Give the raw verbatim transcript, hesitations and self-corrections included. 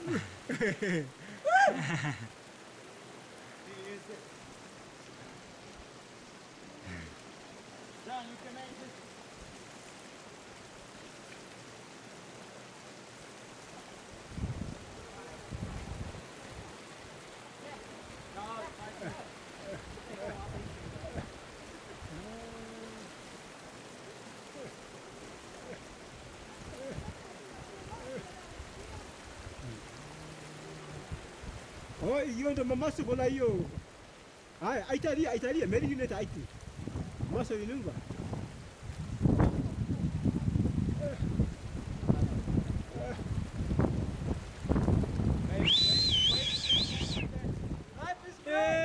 John, you can make this. Oh, hiyo ndo mamaso bona hiyo. Haya, aitalia, aitalia, meli yule taiti. Maso yununga. Life is great.